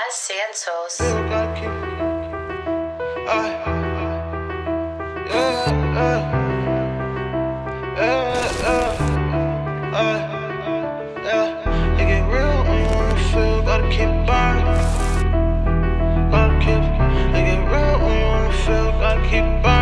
Santos. It get real when you wanna feel, gotta keep burning. It get real when you wanna feel, gotta keep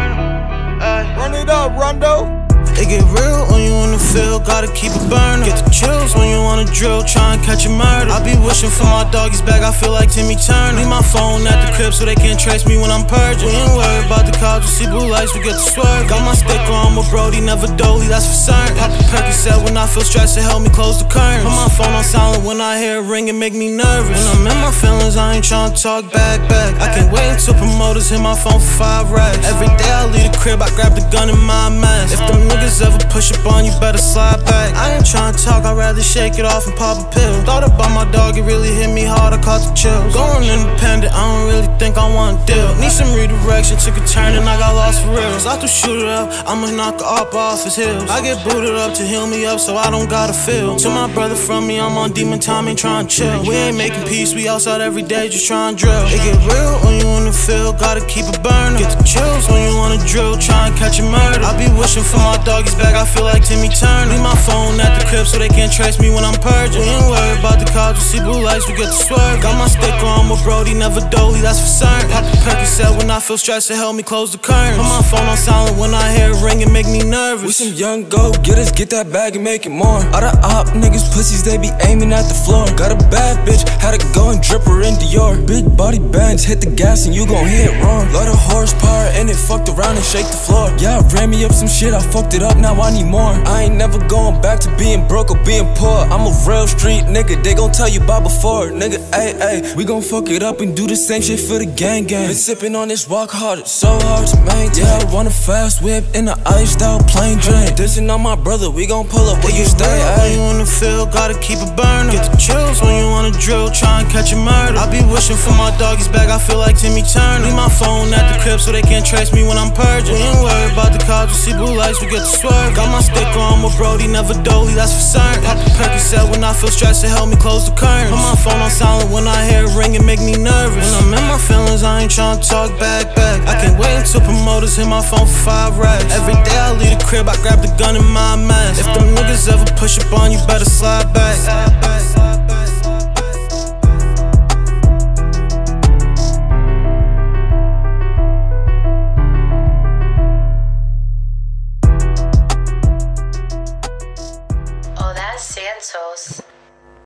burning. Run it up, Rondo. It get real when you wanna feel, gotta keep it burning. Get the chills when you wanna drill, try and catch a murder. I be wishing for my doggies back, I feel like Timmy Turner. Leave my phone at the crib so they can't trace me when I'm purging. We ain't worried about the cops, we see blue lights, we get the swerve. Got my sticker on with Brody, never dolly, that's for certain. Pop the Percocet when I feel stressed, it help me close the curtains. Put my phone on silent when I hear it ring, it make me nervous. When I'm in my feelings, I ain't tryna talk back. I can't wait until promoters hit my phone for 5 racks. Every day I leave the crib, I grab the gun in my mask. If them niggas ever push up on you, better slide back. I ain't tryna talk, I'd rather shake it off and pop a pill. Thought about my dog, it really hit me hard, I caught the chills. Going independent, I don't really think I wanna deal. Need some redirection, took a turn and I got lost for real. So I threw shoot it up, I'ma knock the up off his heels. I get booted up to heal me up so I don't gotta feel. To my brother from me, I'm on demon time, ain't tryna chill. We ain't making peace, we outside every day just tryna drill. It get real when you wanna feel, gotta keep it burning. Get the chills when you wanna drill, try and catch a murder. I be wishing for my doggies back, I feel like Timmy Turner. Leave my phone at the crib so they can't trace me when I'm purging. We ain't worried about the cops, we see blue lights, we get the swerve. Got my sticker on with Brody, never dolly, that's for certain. Pop the Percocet when I feel stressed, it help me close the curtains. Put my phone on silent when I hear it ring, it make me nervous. We some young go-getters, get that bag and make it more. All the op niggas pussies, they be aiming at the floor. Got a bad bitch, had to go and drip her in Dior. Big body bands, hit the gas and you gon' hit wrong. Lot of horsepower and it fucked around and shake the floor. Yeah, I ran me up some shit, I fucked it up, now I need more. I ain't never going back to being broke or being poor. I'm a real street nigga, they gon' tell you about before. Nigga, ayy, we gon' fuck it up and do the same shit for the gang. Been sipping on this walk hard, it's so hard to maintain. Yeah, I want a fast whip in a iced out plain drain. Dissing on my brother, we gon' pull up where you stay. When you wanna feel, gotta keep it burning. Get the chills when you wanna drill, try and catch a murder. I be wishing for my doggies back, I feel like Timmy Turner. Leave my phone at the crib so they can't trace me when I'm purging. We ain't worried about the cops, we see blue lights, we get the swerve. Got my sticker on with Brody, never dolly, that's for certain. Pop the Percocet when I feel stressed, it help me close the curtains. Put my phone on silent when I hear it ring, it make me nervous. When I'm in my feelings, I ain't tryna talk back. I can't wait until promoters hit my phone for 5 racks. Every day I leave the crib, I grab the gun in my mask. If them niggas ever push up on you, better slide back.